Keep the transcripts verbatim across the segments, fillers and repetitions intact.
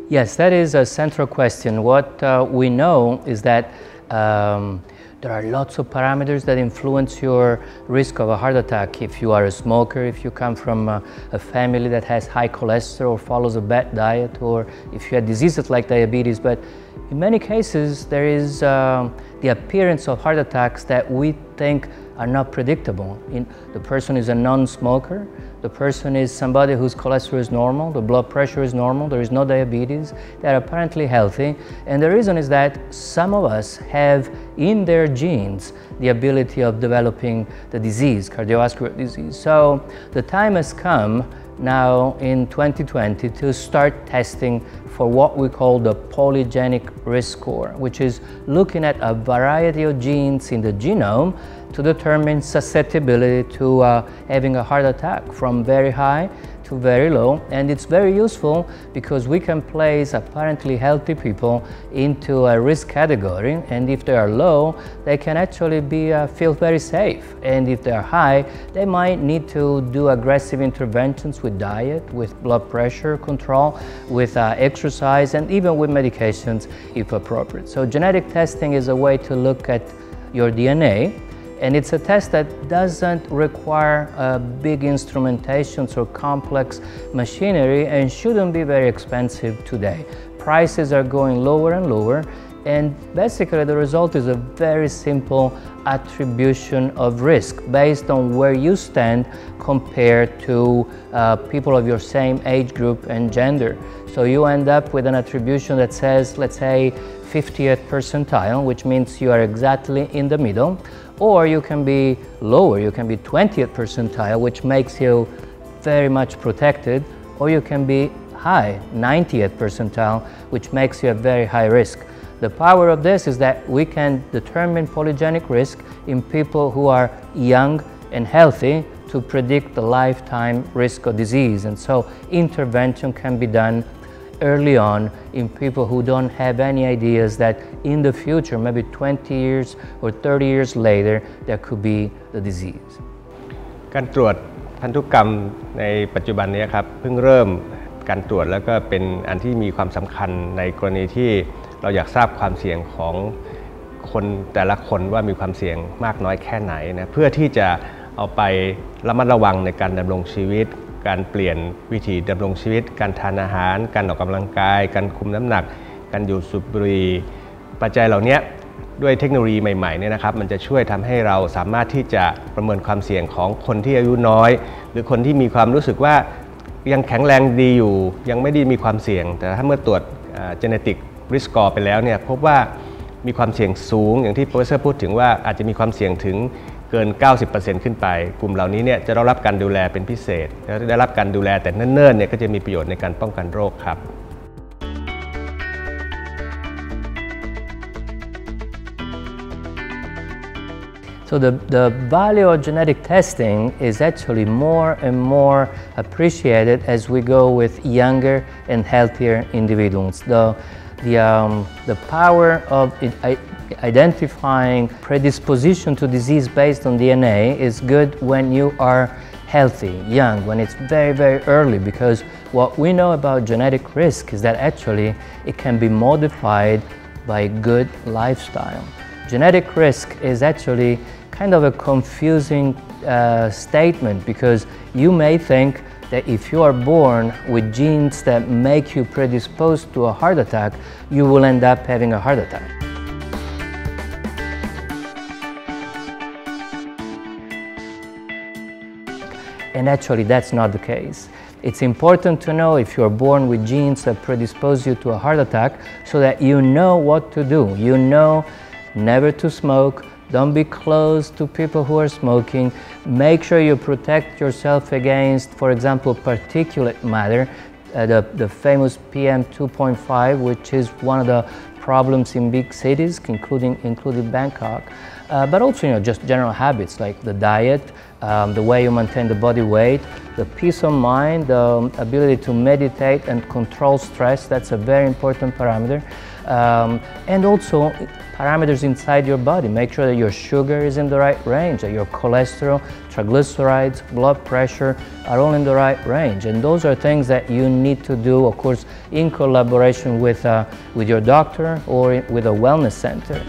Yes, that is a central question. What uh, we know is that um, there are lots of parameters that influence your risk of a heart attack. If you are a smoker, if you come from a, a family that has high cholesterol or follows a bad diet, or if you have diseases like diabetes. But in many cases, there is uh, the appearance of heart attacks that we think are not predictable. In, the person is a non-smoker, the person is somebody whose cholesterol is normal, the blood pressure is normal, there is no diabetes, they are apparently healthy. And the reason is that some of us have in their genes the ability of developing the disease, cardiovascular disease. So the time has come now in twenty twenty to start testing for what we call the polygenic risk score, which is looking at a variety of genes in the genome to determine susceptibility to uh, having a heart attack from very high to very low. And it's very useful because we can place apparently healthy people into a risk category, and if they are low, they can actually be uh, feel very safe. And if they are high, they might need to do aggressive interventions with diet, with blood pressure control, with uh, exercise, and even with medications if appropriate. So genetic testing is a way to look at your D N A. And it's a test that doesn't require uh, big instrumentations or complex machinery and shouldn't be very expensive today. Prices are going lower and lower, and basically the result is a very simple attribution of risk based on where you stand compared to uh, people of your same age group and gender. So you end up with an attribution that says, let's say, fiftieth percentile, which means you are exactly in the middle. Or you can be lower, you can be twentieth percentile, which makes you very much protected, or you can be high, ninetieth percentile, which makes you a very high risk. The power of this is that we can determine polygenic risk in people who are young and healthy to predict the lifetime risk of disease. And so intervention can be done early on in people who don't have any ideas that in the future, maybe twenty years or thirty years later, there could be the disease. การตรวจพันธุกรรมในปัจจุบันนี้ครับเพิ่งเริ่มการตรวจแล้วก็เป็นอันที่มีความสำคัญในกรณีที่เราอยากทราบความเสี่ยงของคนแต่ละคนว่ามีความเสี่ยงมากน้อยแค่ไหนนะเพื่อที่จะเอาไประมัดระวังในการดำรงชีวิตการเปลี่ยนวิถีดำรงชีวิตการทานอาหารการออกกำลังกายการคุมน้ำหนักการอยู่สูบบุหรี่ปัจจัยเหล่านี้ด้วยเทคโนโลยีใหม่ๆเนี่ยนะครับมันจะช่วยทำให้เราสามารถที่จะประเมินความเสี่ยงของคนที่อายุน้อยหรือคนที่มีความรู้สึกว่ายังแข็งแรงดีอยู่ยังไม่ได้มีความเสี่ยงแต่ถ้าเมื่อตรวจ genetic risk score ไปแล้วเนี่ยพบว่ามีความเสี่ยงสูงอย่างที่โปรเฟสเซอร์พูดถึงว่าอาจจะมีความเสี่ยงถึงเกิน เก้าสิบเปอร์เซ็นต์ ขึ้นไปกลุ่มเหล่านี้เนี่ยจะได้รับการดูแลเป็นพิเศษและได้รับการดูแลแต่เนิ่นๆเนี่ยก็จะมีประโยชน์ในการป้องกันโรคครับ So the, the value of genetic testing is actually more and more appreciated as we go with younger and healthier individuals. The, the, um, the power of it, I, identifying predisposition to disease based on D N A is good when you are healthy, young, when it's very, very early, because what we know about genetic risk is that actually it can be modified by good lifestyle. Genetic risk is actually kind of a confusing uh, statement, because you may think that if you are born with genes that make you predisposed to a heart attack, you will end up having a heart attack. And actually that's not the case. It's important to know if you're born with genes that predispose you to a heart attack so that you know what to do. You know never to smoke, don't be close to people who are smoking, make sure you protect yourself against, for example, particulate matter, uh, the, the famous P M two point five, which is one of the problems in big cities, including, including Bangkok. Uh, but also, you know, just general habits like the diet, um, the way you maintain the body weight, the peace of mind, the ability to meditate and control stress, that's a very important parameter. Um, and also parameters inside your body. Make sure that your sugar is in the right range, that your cholesterol, triglycerides, blood pressure are all in the right range. And those are things that you need to do, of course, in collaboration with, uh, with your doctor or with a wellness center.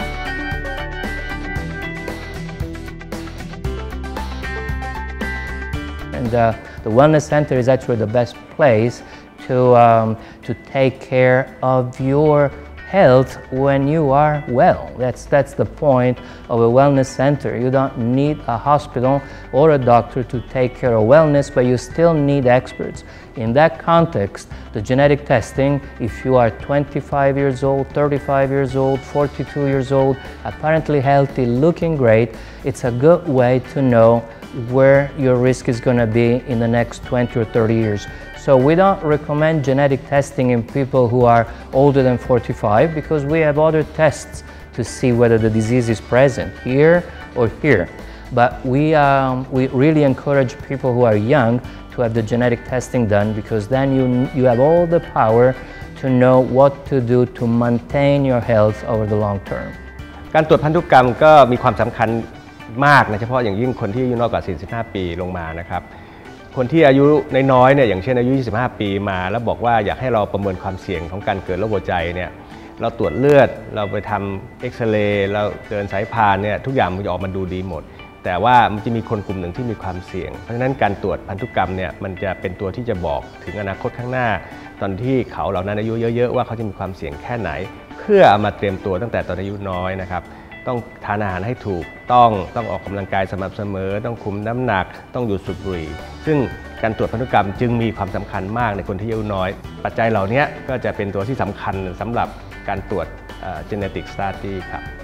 And uh, the wellness center is actually the best place to, um, to take care of your health when you are well. That's, that's the point of a wellness center. You don't need a hospital or a doctor to take care of wellness, but you still need experts. In that context, the genetic testing, if you are twenty-five years old, thirty-five years old, forty-two years old, apparently healthy, looking great, it's a good way to know where your risk is going to be in the next twenty or thirty years. So we don't recommend genetic testing in people who are older than forty-five because we have other tests to see whether the disease is present here or here. But we, um, we really encourage people who are young to have the genetic testing done because then you, you have all the power to know what to do to maintain your health over the long term. การตรวจพันธุกรรมก็มีความสำคัญมากนะเฉพาะอย่างยิ่งคนที่อายุน้อยกว่าสี่สิบห้าปีลงมานะครับคนที่อายุน้อยๆเนี่ยอย่างเช่นอายุยี่สิบห้าปีมาแล้วบอกว่าอยากให้เราประเมินความเสี่ยงของการเกิดโรคหัวใจเนี่ยเราตรวจเลือดเราไปทำเอ็กซเรย์เราเดินสายพานเนี่ยทุกอย่างมันจะออกมาดูดีหมดแต่ว่ามันจะมีคนกลุ่มหนึ่งที่มีความเสี่ยงเพราะฉะนั้นการตรวจพันธุกรรมเนี่ยมันจะเป็นตัวที่จะบอกถึงอนาคตข้างหน้าตอนที่เขาเหล่านั้นอายุเยอะๆว่าเขาจะมีความเสี่ยงแค่ไหนเพื่อเอามาเตรียมตัวตั้งแต่ตอนอายุน้อยนะครับต้องทานอาหารให้ถูกต้องต้องออกกำลังกายสม่ำเสมอต้องคุมน้ำหนักต้องหยุดสูบบุหรี่ซึ่งการตรวจพันธุกรรมจึงมีความสำคัญมากในคนที่อายุน้อยปัจจัยเหล่านี้ก็จะเป็นตัวที่สำคัญสำหรับการตรวจ genetic study ครับ